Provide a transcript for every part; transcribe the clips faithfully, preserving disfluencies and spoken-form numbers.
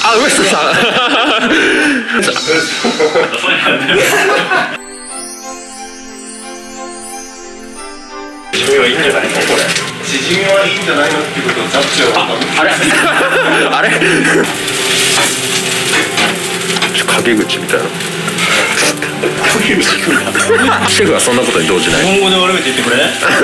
あ、ウエストさんチヂミはいいんじゃないのこれ。チヂミはいいんじゃないのっていうことをジャッジはあれあれ陰口みたいな陰口くんだシェフはそんなことに動じない。 日本語で悪口言ってくれ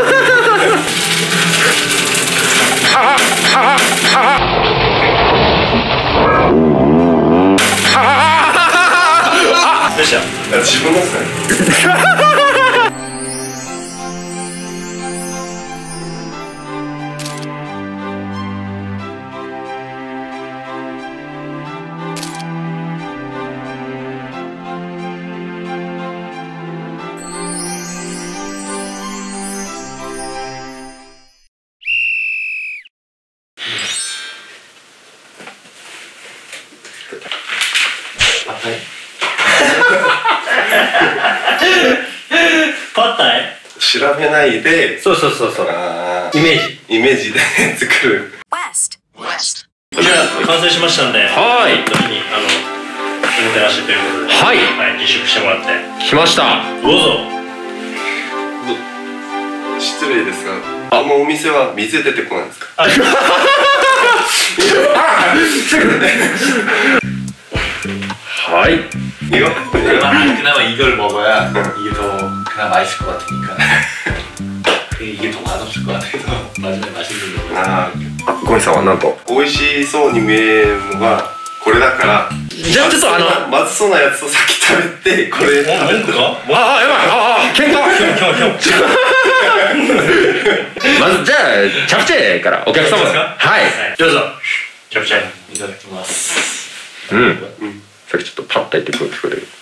どうした？自分のっすねパッタイ調べないで、そうそうそうそう、イメージイメージで作る。じゃあ完成しましたんで、はい、時にあのおもてなしということで、はい、はい、自粛してもらって来ました。 どうぞ。失礼ですが、あのお店は水出てこないんですか？ はい。 이거? 그나마 이걸 먹어야 이게 더 그나마 맛있을 것 같으니까 이게 더 맛없을 것 같아서 마지막에 맛있는 거. 아, ゴイさんはなんと美味しそうに見えるのがこれだから。 じゃあちょっとあのまずそうなやつを先食べてこれ。文句か？ ああやばい、ああ喧嘩。まずじゃあチャプチェからお客様ですか？はい。 どうぞ。 チャプチェいただきます。 うん。さっきちょっとパッタイって声聞こえる。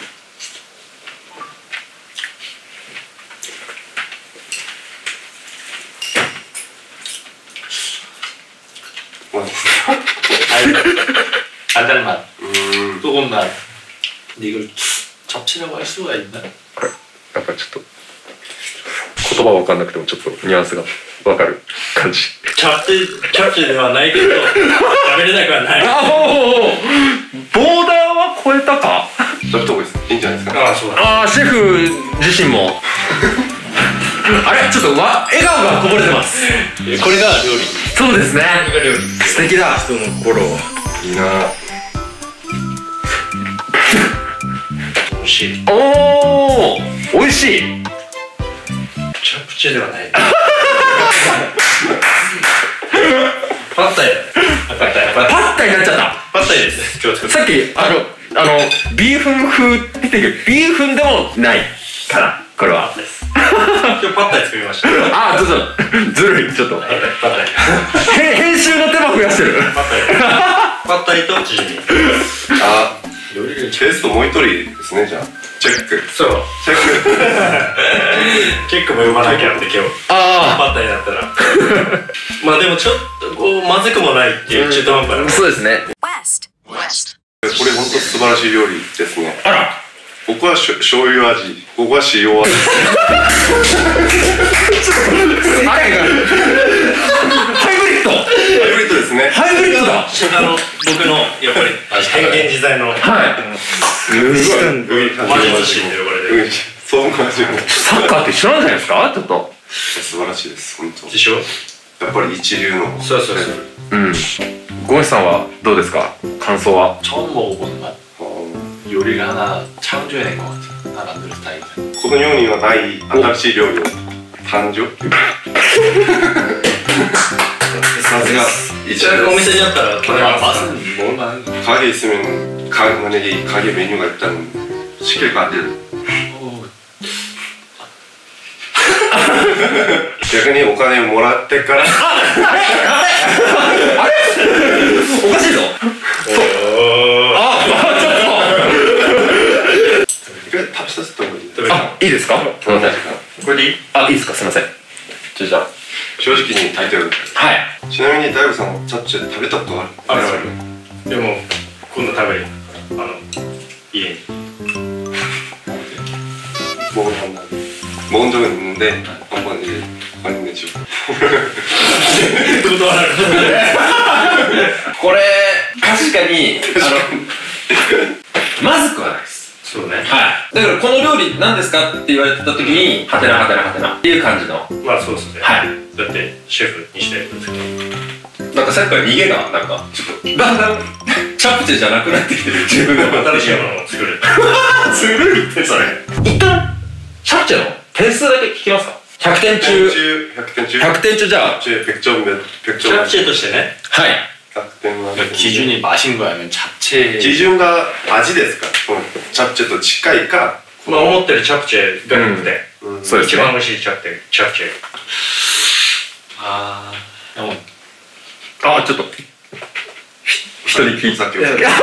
달달한 맛, 뜨거운 맛. 근데 이걸 잡채라고 할 수가 있나? なんかちょっと言葉わかんなくてもちょっとニュアンスがわかる感じ。 チャプチェチャプチェではないけど食べれなくはない。 あおボーダーは超えたか。 そういうとこです。いいんじゃないですか。ああそうだ。 ああシェフ自身もあれちょっとわ笑顔がこぼれてます。 これが料理。 そうですね。 これが料理。 素敵だ。 人の心を。いいな。美味しい。 おお美味しい。 チャプチェではない。パッタイ。パッタイ。 パッタイになっちゃった。 パッタイです。今日作った。 さっきあのあのビーフン風って言ってるけどビーフンでもないかなこれは。 今日パッタイ作りました。 ああちょっとずるいちょっと。 パッタイ。パッタイ。 編集の手間増やしてる。 パッタイ。パッタイとチヂミ。あ、料理ペーストもう一人ですねじゃあ。チェック。そう。チェック。チェックも呼ばなきゃって今日。ああ。パッタイだったら。まあでもちょっとこうまずくもないっていう中途半端な。 そうですね。 これ本当素晴らしい料理ですね。あら。僕はしょ醤油味、僕は塩味。 あれがハイブリッド。 ハイブリッドですね。 ハイブリッドだ。 あの僕のやっぱり変幻自在の。はい。すごい。マジマジで呼ばれてる。そうマジで。 サッカーって一緒なんじゃないですか。ちょっと。 素晴らしいです本当。でしょ。やっぱり一流の。そうそうそう。 うん。ゴンシさんはどうですか感想は。 처음 먹어보는 맛. 요리를 하나 창조해낸 것 같아요. 하나 만드는 스타일. この世にはない新しい料理を誕生。さすが。お店にあったらこれは맛은 먹을만한. 가게 있으면 가 만약에 가게 메뉴가 있다면 시킬 거 안 돼요. 逆にお金もらってから。あれあれあれおかしいぞ。ああ、いいですか？これでいい？あ、いいですか？すみません。じゃあ正直にタイトル。はい。ちなみに大悟さんはチャプチェ食べたことある？あるある。でも今度食べる。あの家に。먹은 먹은 적은 있는데 한번 이제 확인해주고. これ確かににあのまずくはないです。 そうね。 はい。だからこの料理何ですかって言われてた時にハテナハテナハテナっていう感じの。 まあそうですね。 はい。 だってシェフにしてるんですけど、 なんかさっきから逃げがなんかちょっとだんだんチャプチェじゃなくなってきてる自分が新しいものを作る。 ずるいってそれ。一旦チャプチェの点数だけ聞きますか。ひゃくてん中ひゃくてん中ひゃくてん中じゃあ 백 점 몇 백 キャプチェとしてね。 はい。 ひゃくてん満点 기준이 맛인 거야 아니면 잡채? 基準が味ですか。チャプチェと近いか。 まあ思ってるチャプチェがなくて、 そうですね。 一番美味しいチャプチェチャプチェ。ああ、でもあちょっと人に聞いたけど。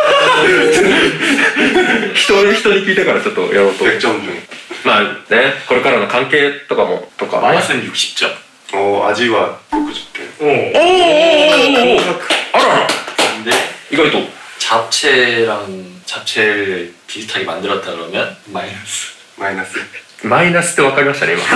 人に人に聞いたからちょっとやろうと。 백 점 중。 まあね、これからの関係とかもとか。 마이너스는 육십 점。 お味はろくじゅってん。 おおおお。あらら。 근데 이거도 잡채랑 잡채를 비슷하게 만들었다 그러면 마이너스. 마이너스. 마이너스ってわかりましたね今。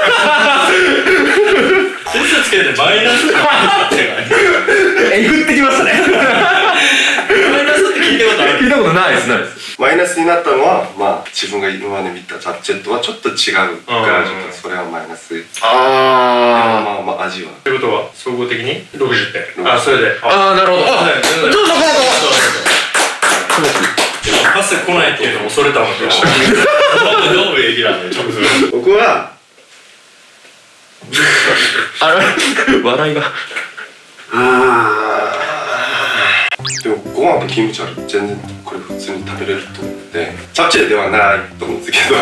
点数つけてマイナスってえぐってきましたね。 マイナスって聞いたことある？ 聞いたことないですないです。 マイナスになったのはまあ自分が今まで見たチャプチェとはちょっと違うからちょっとそれはマイナス。 ああ。まあまあ味は。 ということは総合的にろくじゅってん。あそれで。 ああなるほど。あどうぞどうぞ。パス来ないっていうの恐れたもんね。どういう얘기를 하네 점수。 僕はあれ笑いが。 あでもご飯とキムチは全然これ普通に食べれると思ってチャプチェではないと思うんですけど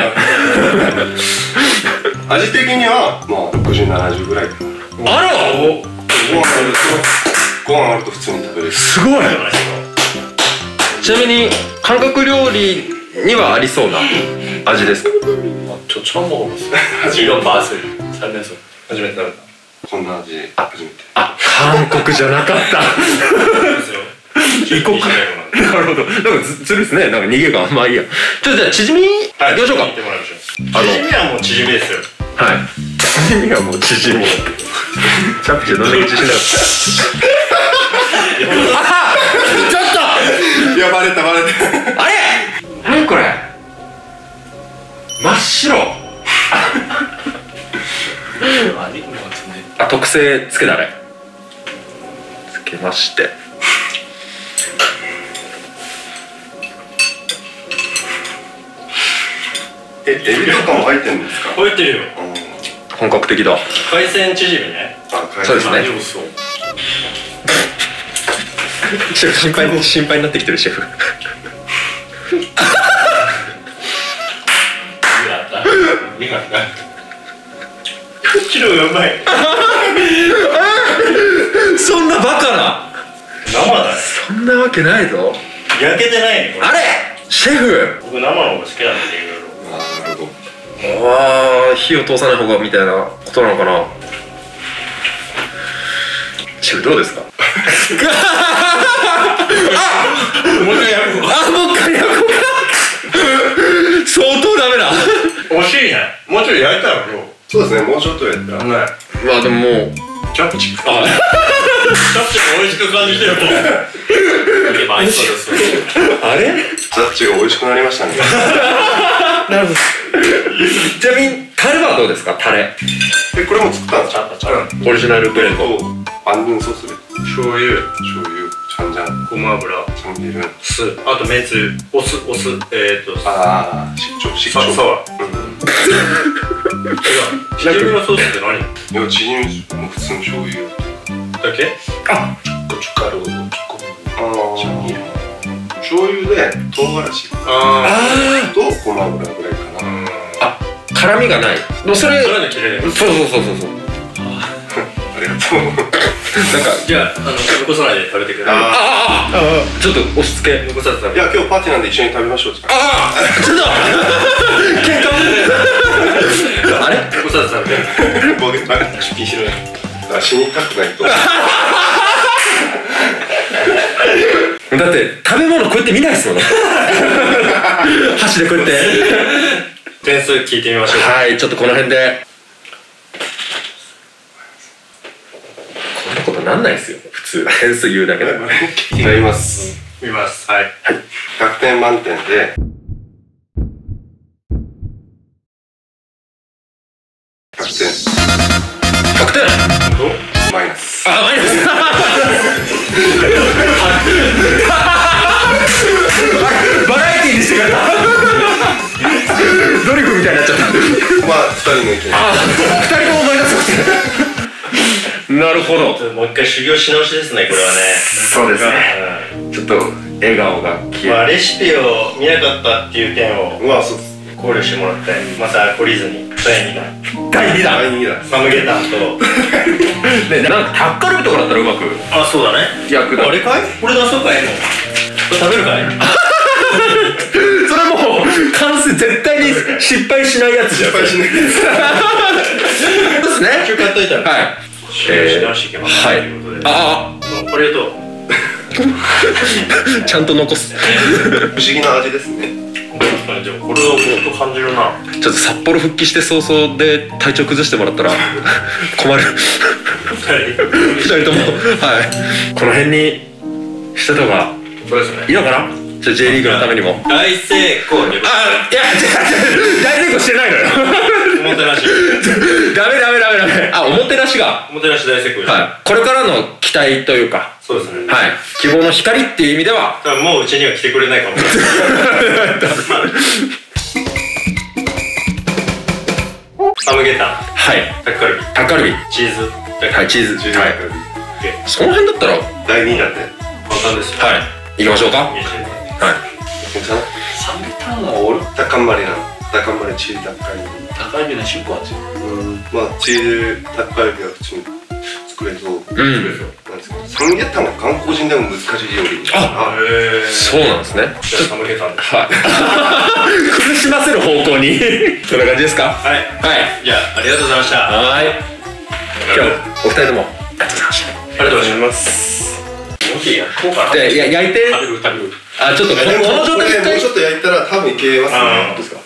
味的にはまあろくじゅう、ななじゅうぐらいかな。 あらご飯あるとご飯あると普通に食べれる。 すごい。ちなみに韓国料理にはありそうな味ですか。 저 처음 먹어봤어요. 이런 맛을 살면서初めて食べた。 こんな味初めて。 あ、韓国じゃなかった。異国。なるほど。なんかずずるいですね。なんか逃げがまあいいや。ちょっとじゃあチヂミ行きましょうか。 行ってもらいましょう。チヂミはもうチヂミですよ。 はい。チヂミはもうチヂミ。チャプチェどんだけ自信なかった。ちょっと。 いやバレたバレた。 あれ？何これ？真っ白。あ、特製つけだれつけましてえ、エビとかも入ってるんですか。 入ってるよ。 本格的だ。 海鮮チヂミね。 そうですね。シェフ心配心配になってきてるシェフ。 こっちの方がうまい。 そんなバカな。 生だよ。 そんなわけないぞ。 焼けてないねこれ。 あれシェフ。 僕生の方が好きなんでいろいろ。 なるほど。 ああ火を通さない方がみたいなことなのかな。シェフどうですか。あもう一回焼こう。あもう一回焼こうか。相当ダメだ。 惜しいね。もうちょい焼いたらよ。 そうですね、もうちょっとやったら。 ね。 まあでももうチャプチック。あ、チャプチック美味しく感じてるもん。美味しそうです。 あれ？ ジャッジが美味しくなりましたね。 なるほど。ちなみにタレはどうですか？タレ。 え、これも作ったんですか？ オリジナルブレンド。 アンニョンソースで。 醤油、 醤油、チャンジャン、 ごま油、 チャンビル、 酢、あとめんつゆ、お酢、お酢、えーと、 ああ、失調、失調。 そう。チヂミのソースって何？ いや、チヂミも普通の醤油だけ？ あ、ゴチュカル、ゴチュコミ、チャンビル。醤油で唐辛子あとごま油ぐらいかな。 あ、辛みがない。でもそれ。 そういうの切れる。 そうそうそうそうそう。 ありがとう。 なんかじゃああの残さないで食べてください。 あああちょっと押し付け。 残さず食べ。 いや今日パーティーなんで一緒に食べましょう。 ああちょっと喧嘩。あれ？ 残さず食べて。 僕なんか出品しろよ。死にたくないと。 だって食べ物こうやって見ないですもんね。箸でこうやって。 点数聞いてみましょう。 はいちょっとこの辺で。こんなことなんないですよ普通。点数言うだけだから。 いただきます。 見ます。はい。 ひゃくてん満点でひゃくてん。ひゃくてん。 マイナス。 あ、マイナス。バラエティーにしてくれた。ドリフみたいになっちゃった。 まあふたりの意見。 あ、ふたりともマイナス。なるほど。 もう一回修行し直しですね、これはね。 そうですね。ちょっと笑顔が消え。 まあレシピを見なかったっていう点をまあそうです。 考慮してもらって、また懲りずにだいにだん。 だいにだん。 だいにだん。 サムゲタンと。 ね、なんかタッカルビとかだったらうまく。 あ、そうだね。 焼くだ。 あれかい？これ出そうかいの。これ食べるかい？ それもう関数絶対に失敗しないやつじゃん。 失敗しないやつ。 そうですね。 一応買っといたら。 はい。 修行し直していけますということで。 ああ、これと。 ちゃんと残す。 不思議な味ですね。 でもこれをずっと感じるな。 ちょっと札幌復帰して早々で体調崩してもらったら困る。二人ともはいこの辺にしてた方がそうですね。 いいのかな。じゃあ J リーグのためにも。 大成功に。 あ、いや大成功してないのよ。 おもてなし。 ダメダメダメダメ。あ、おもてなしが。 おもてなし大成功です。 はい。これからの期待というか。 そうですね。 はい。希望の光っていう意味では。 もううちには来てくれないかもしれない。サムゲタン。 はい。 タッカルビ。 タッカルビ。 チーズ。 はい、チーズ。 チーズはい。その辺だったら。 だいにだって。 簡単ですよ。 はい。行きましょうか。はい。 괜찮아？ サムゲタンはオール 닭간말이랑 닭간말에 치즈 닭갈비. 닭갈비는 쉽고 하지. 음, 막 치즈 닭갈비가 좀 그래서 음. 삼계탕 한국인 되면難しい 요리. 아, そうなんですね。 じゃあサムゲタン。 はい。苦しませる方向に。そんな感じですか。 はい。 はい。 じゃあありがとうございました。 はい。今日お二人ともありがとうございました。 ありがとうございます。もしやこうかな。 で、や焼いて。 食べる食べる。 あ、ちょっとこの状態でもうちょっと焼いたら多分いけますね。 どうですか。